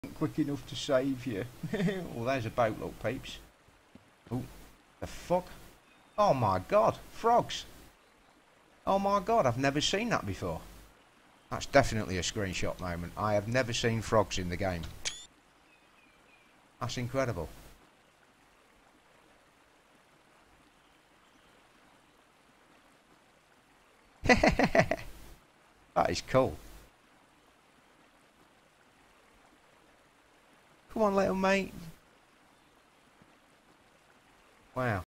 quick enough to save you. Well, there's a boat, look, peeps. Oh, the fuck? Oh my god, frogs! Oh my god, I've never seen that before. That's definitely a screenshot moment. I have never seen frogs in the game. That's incredible. That is cool. Come on, little mate. Wow.